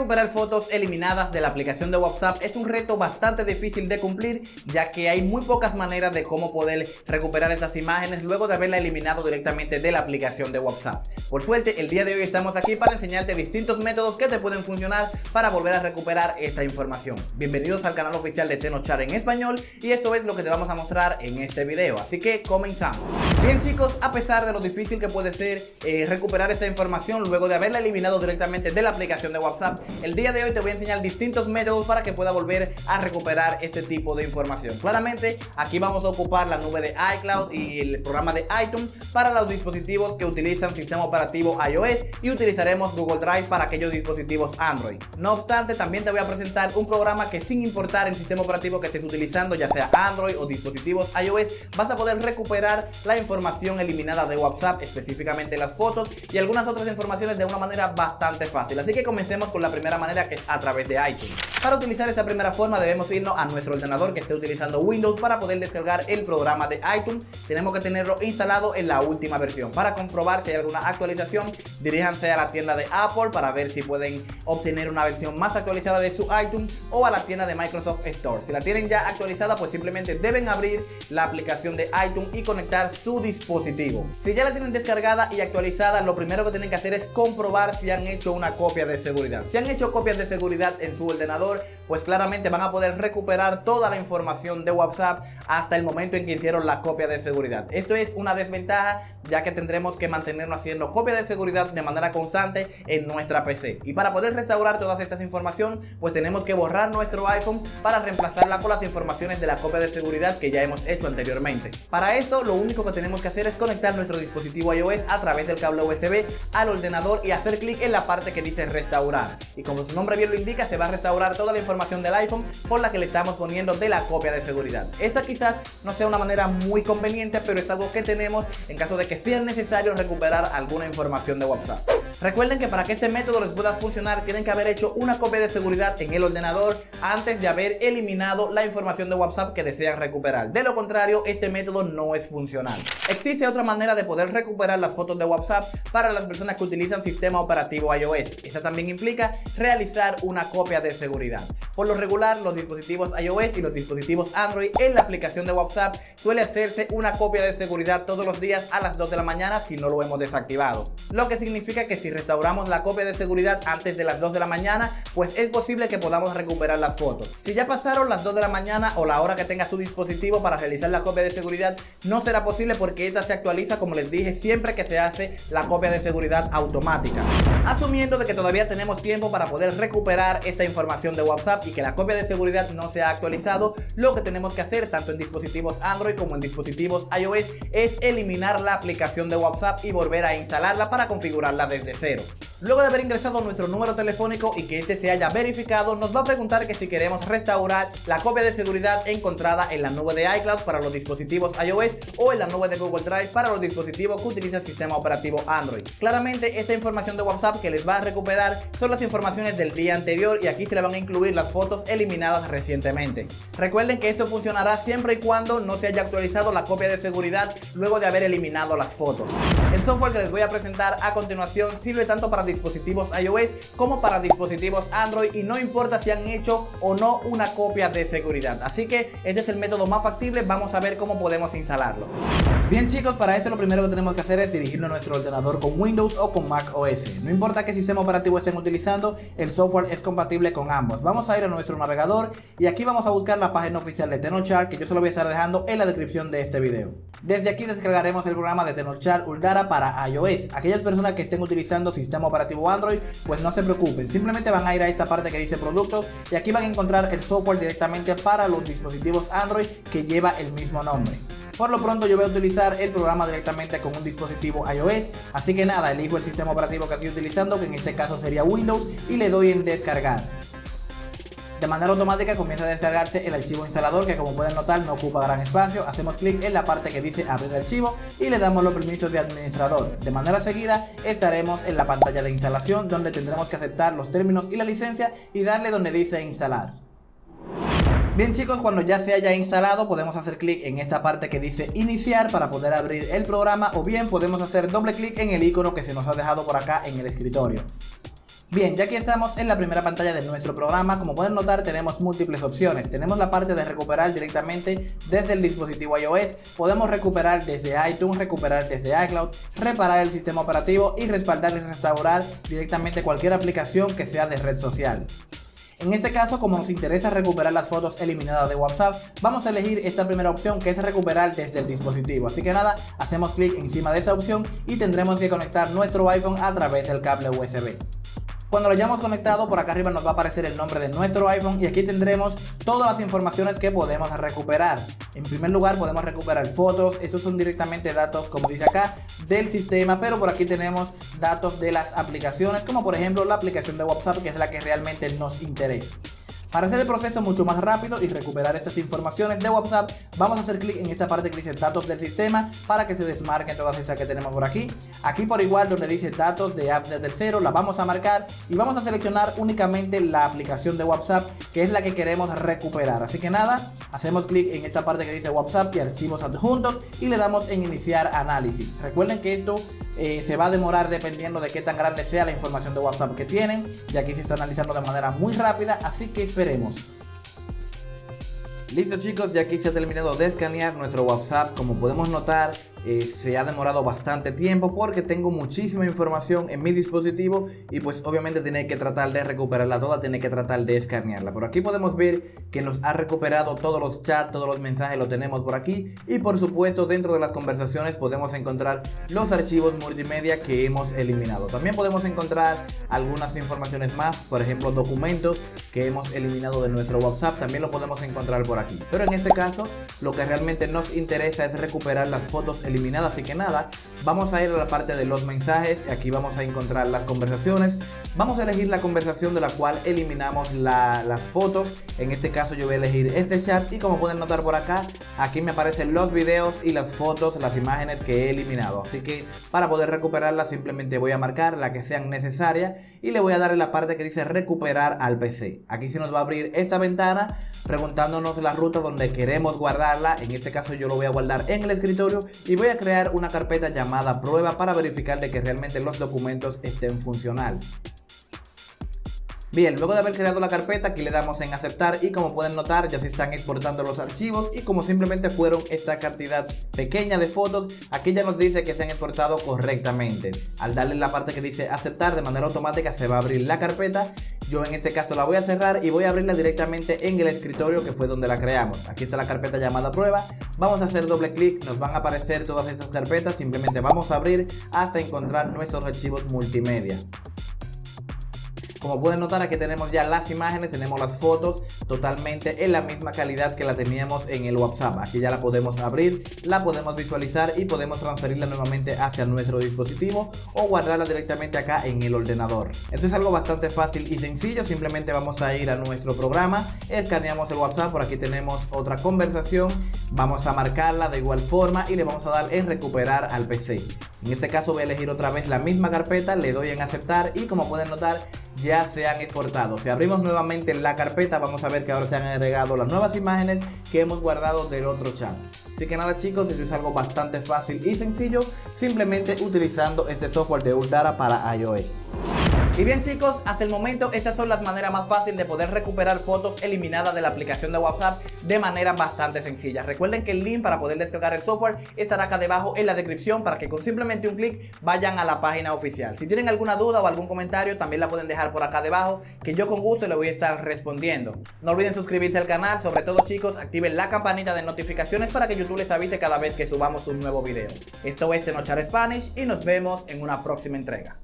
Recuperar fotos eliminadas de la aplicación de WhatsApp es un reto bastante difícil de cumplir, ya que hay muy pocas maneras de cómo poder recuperar estas imágenes luego de haberla eliminado directamente de la aplicación de WhatsApp. Por suerte, el día de hoy estamos aquí para enseñarte distintos métodos que te pueden funcionar para volver a recuperar esta información. Bienvenidos al canal oficial de Tenochar en español, y esto es lo que te vamos a mostrar en este video, así que comenzamos. Bien chicos, a pesar de lo difícil que puede ser recuperar esta información luego de haberla eliminado directamente de la aplicación de WhatsApp, el día de hoy te voy a enseñar distintos métodos para que puedas volver a recuperar este tipo de información. Claramente aquí vamos a ocupar la nube de iCloud y el programa de iTunes para los dispositivos que utilizan sistema operativo iOS, y utilizaremos Google Drive para aquellos dispositivos Android. No obstante, también te voy a presentar un programa que, sin importar el sistema operativo que estés utilizando, ya sea Android o dispositivos iOS, vas a poder recuperar la información eliminada de WhatsApp, específicamente las fotos y algunas otras informaciones, de una manera bastante fácil. Así que comencemos con la primera manera, que es a través de iTunes. Para utilizar esa primera forma debemos irnos a nuestro ordenador que esté utilizando Windows. Para poder descargar el programa de iTunes tenemos que tenerlo instalado en la última versión. Para comprobar si hay alguna actualización, diríjanse a la tienda de Apple para ver si pueden obtener una versión más actualizada de su iTunes, o a la tienda de Microsoft Store. Si la tienen ya actualizada, pues simplemente deben abrir la aplicación de iTunes y conectar su dispositivo. Si ya la tienen descargada y actualizada, lo primero que tienen que hacer es comprobar si han hecho una copia de seguridad. Si han hecho copias de seguridad en su ordenador, pues claramente van a poder recuperar toda la información de WhatsApp hasta el momento en que hicieron la copia de seguridad. Esto es una desventaja, ya que tendremos que mantenernos haciendo copia de seguridad de manera constante en nuestra PC. Y para poder restaurar todas estas informaciones, pues tenemos que borrar nuestro iPhone para reemplazarla con las informaciones de la copia de seguridad que ya hemos hecho anteriormente. Para esto, lo único que tenemos que hacer es conectar nuestro dispositivo iOS a través del cable USB al ordenador y hacer clic en la parte que dice restaurar. Y como su nombre bien lo indica, se va a restaurar toda la información del iPhone por la que le estamos poniendo de la copia de seguridad. Esta quizás no sea una manera muy conveniente, pero es algo que tenemos en caso de que sea necesario recuperar alguna información de WhatsApp. Recuerden que para que este método les pueda funcionar, tienen que haber hecho una copia de seguridad en el ordenador antes de haber eliminado la información de WhatsApp que desean recuperar. De lo contrario, este método no es funcional. Existe otra manera de poder recuperar las fotos de WhatsApp para las personas que utilizan sistema operativo iOS. Esa también implica realizar una copia de seguridad. Por lo regular, los dispositivos iOS y los dispositivos Android, en la aplicación de WhatsApp suele hacerse una copia de seguridad todos los días a las 2 de la mañana si no lo hemos desactivado. Lo que significa que si restauramos la copia de seguridad antes de las 2 de la mañana, pues es posible que podamos recuperar las fotos. Si ya pasaron las 2 de la mañana o la hora que tenga su dispositivo para realizar la copia de seguridad, no será posible, porque esta se actualiza, como les dije, siempre que se hace la copia de seguridad automática. Asumiendo de que todavía tenemos tiempo para poder recuperar esta información de WhatsApp y que la copia de seguridad no se ha actualizado, lo que tenemos que hacer tanto en dispositivos Android como en dispositivos iOS es eliminar la aplicación de WhatsApp y volver a instalarla para configurarla desde cero. Luego de haber ingresado nuestro número telefónico y que este se haya verificado, nos va a preguntar que si queremos restaurar la copia de seguridad encontrada en la nube de iCloud para los dispositivos iOS o en la nube de Google Drive para los dispositivos que utilizan sistema operativo Android. Claramente, esta información de WhatsApp que les va a recuperar son las informaciones del día anterior, y aquí se le van a incluir las fotos eliminadas recientemente. Recuerden que esto funcionará siempre y cuando no se haya actualizado la copia de seguridad luego de haber eliminado las fotos. El software que les voy a presentar a continuación sirve tanto para dispositivos iOS como para dispositivos Android, y no importa si han hecho o no una copia de seguridad. Así que este es el método más factible. Vamos a ver cómo podemos instalarlo. Bien chicos, para esto lo primero que tenemos que hacer es dirigirnos a nuestro ordenador con Windows o con Mac OS. No importa qué sistema operativo estén utilizando, el software es compatible con ambos. Vamos a ir a nuestro navegador y aquí vamos a buscar la página oficial de Tenochar, que yo se lo voy a estar dejando en la descripción de este video. Desde aquí descargaremos el programa de Tenochar Uldara para iOS. Aquellas personas que estén utilizando sistema operativo Android, pues no se preocupen, simplemente van a ir a esta parte que dice productos y aquí van a encontrar el software directamente para los dispositivos Android que lleva el mismo nombre. Por lo pronto yo voy a utilizar el programa directamente con un dispositivo iOS, así que nada, elijo el sistema operativo que estoy utilizando, que en este caso sería Windows, y le doy en descargar. De manera automática comienza a descargarse el archivo instalador, que como pueden notar no ocupa gran espacio. Hacemos clic en la parte que dice abrir archivo y le damos los permisos de administrador. De manera seguida estaremos en la pantalla de instalación, donde tendremos que aceptar los términos y la licencia y darle donde dice instalar. Bien chicos, cuando ya se haya instalado podemos hacer clic en esta parte que dice iniciar para poder abrir el programa, o bien podemos hacer doble clic en el icono que se nos ha dejado por acá en el escritorio. Bien, ya que estamos en la primera pantalla de nuestro programa, como pueden notar tenemos múltiples opciones. Tenemos la parte de recuperar directamente desde el dispositivo iOS, podemos recuperar desde iTunes, recuperar desde iCloud, reparar el sistema operativo y respaldar y restaurar directamente cualquier aplicación que sea de red social. En este caso, como nos interesa recuperar las fotos eliminadas de WhatsApp, vamos a elegir esta primera opción, que es recuperar desde el dispositivo. Así que nada, hacemos clic encima de esta opción y tendremos que conectar nuestro iPhone a través del cable USB. Cuando lo hayamos conectado, por acá arriba nos va a aparecer el nombre de nuestro iPhone y aquí tendremos todas las informaciones que podemos recuperar. En primer lugar, podemos recuperar fotos. Estos son directamente datos, como dice acá, del sistema, pero por aquí tenemos datos de las aplicaciones, como por ejemplo la aplicación de WhatsApp, que es la que realmente nos interesa. Para hacer el proceso mucho más rápido y recuperar estas informaciones de WhatsApp, vamos a hacer clic en esta parte que dice datos del sistema para que se desmarquen todas estas que tenemos por aquí. Aquí por igual donde dice datos de apps de tercero, la vamos a marcar y vamos a seleccionar únicamente la aplicación de WhatsApp, que es la que queremos recuperar. Así que nada, hacemos clic en esta parte que dice WhatsApp y archivos adjuntos y le damos en iniciar análisis. Recuerden que esto se va a demorar dependiendo de qué tan grande sea la información de WhatsApp que tienen, ya que se está analizando de manera muy rápida, así que esperemos. Listo chicos, ya aquí se ha terminado de escanear nuestro WhatsApp. Como podemos notar, se ha demorado bastante tiempo porque tengo muchísima información en mi dispositivo y pues obviamente tiene que tratar de recuperarla toda, tiene que tratar de escanearla. Por aquí podemos ver que nos ha recuperado todos los chats, todos los mensajes lo tenemos por aquí y por supuesto dentro de las conversaciones podemos encontrar los archivos multimedia que hemos eliminado. También podemos encontrar algunas informaciones más, por ejemplo documentos que hemos eliminado de nuestro WhatsApp, también lo podemos encontrar por aquí. Pero en este caso lo que realmente nos interesa es recuperar las fotos eliminadas, así que nada, vamos a ir a la parte de los mensajes y aquí vamos a encontrar las conversaciones. Vamos a elegir la conversación de la cual eliminamos las fotos. En este caso yo voy a elegir este chat y como pueden notar por acá, aquí me aparecen los videos y las fotos, las imágenes que he eliminado. Así que para poder recuperarlas simplemente voy a marcar la que sean necesarias y le voy a dar en la parte que dice recuperar al PC. Aquí se nos va a abrir esta ventana preguntándonos la ruta donde queremos guardarla. En este caso yo lo voy a guardar en el escritorio y voy a crear una carpeta llamada prueba para verificar de que realmente los documentos estén funcionales. Bien, luego de haber creado la carpeta, aquí le damos en aceptar y como pueden notar ya se están exportando los archivos y como simplemente fueron esta cantidad pequeña de fotos, aquí ya nos dice que se han exportado correctamente. Al darle en la parte que dice aceptar, de manera automática se va a abrir la carpeta. Yo en este caso la voy a cerrar y voy a abrirla directamente en el escritorio que fue donde la creamos. Aquí está la carpeta llamada prueba, vamos a hacer doble clic, nos van a aparecer todas estas carpetas, simplemente vamos a abrir hasta encontrar nuestros archivos multimedia. Como pueden notar aquí tenemos ya las imágenes, tenemos las fotos totalmente en la misma calidad que la teníamos en el WhatsApp. Aquí ya la podemos abrir, la podemos visualizar y podemos transferirla nuevamente hacia nuestro dispositivo o guardarla directamente acá en el ordenador. Esto es algo bastante fácil y sencillo, simplemente vamos a ir a nuestro programa, escaneamos el WhatsApp, por aquí tenemos otra conversación, vamos a marcarla de igual forma y le vamos a dar en recuperar al PC. En este caso voy a elegir otra vez la misma carpeta, le doy en aceptar y como pueden notar ya se han exportado. Si abrimos nuevamente la carpeta vamos a ver que ahora se han agregado las nuevas imágenes que hemos guardado del otro chat. Así que nada chicos, esto es algo bastante fácil y sencillo, simplemente utilizando este software de Uldara para iOS. Y bien chicos, hasta el momento estas son las maneras más fáciles de poder recuperar fotos eliminadas de la aplicación de WhatsApp de manera bastante sencilla. Recuerden que el link para poder descargar el software estará acá debajo en la descripción para que con simplemente un clic vayan a la página oficial. Si tienen alguna duda o algún comentario también la pueden dejar por acá debajo, que yo con gusto le voy a estar respondiendo. No olviden suscribirse al canal, sobre todo chicos activen la campanita de notificaciones para que YouTube les avise cada vez que subamos un nuevo video. Esto es Tenochar Spanish y nos vemos en una próxima entrega.